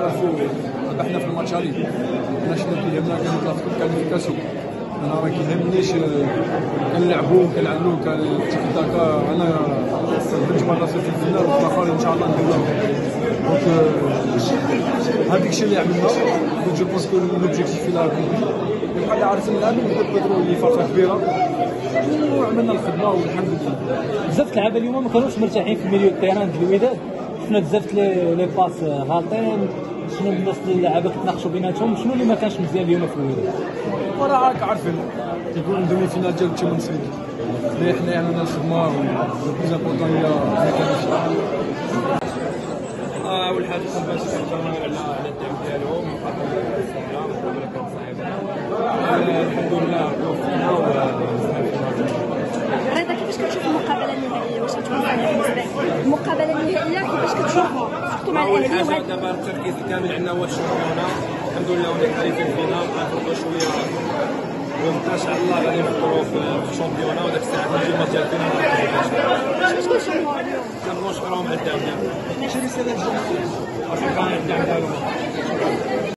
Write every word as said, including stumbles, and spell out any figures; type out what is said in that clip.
نعرفوا ربحنا في الماتش هذه حنا شنو كيهمنا كانت الكاليفيكاسيو. انا ما كيهمنيش كنلعبوا كنعملوا كتيك تاكا. انا بنت مرات في الفينال وفي الاخر ان شاء الله نديرها. دونك هذاك الشيء اللي عملنا جو بونس كو لوبجيكتيف في لا يبقى اللي عارفين نلعبوا نقدروا اللي فرقه كبيره وعملنا الخدمه والحمد لله. بزاف اللعابه اليوم ما كانوش مرتاحين في الميليو تيران ديال الوداد، شفنا بزاف لي لي باس غالطين. شنو الناس اللعابه كيتناقشوا بيناتهم شنو اللي ما كانش مزيان اليوم في الوداد؟ وراه راك عارفين كيكون دومي فينال ديال الشامبيونز ليغ اللي حنا عملنا الخدمه والبلوز امبورطون هي الكاليفيكاسيون. اول حاجه كنبغي نشكرهم على على الدعم ديالهم من قبل الصيام قبل كانت صعيبه. الحمد لله وفينا رضا كيفاش كتشوف المقابله النهائيه؟ واش كتوافق بالنسبه لك المقابله النهائيه كيفاش كتشوفها سورتو مع الاهلي؟ اول حاجه دابا التركيز الكامل عندنا هو الشامبيون. الحمد لله ولينا قريبين في الفينال غنفرقوا شويه وانت ان شاء الله غادي نفكروا في الشامبيون وداك الساعه نجيو الماتش ديال الفينال. شنو تقول الجمهور اليوم؟ كنبغيو نشكرهم على الدعم ديالهم. شي رساله للجمهور؟ الدعم ديالهم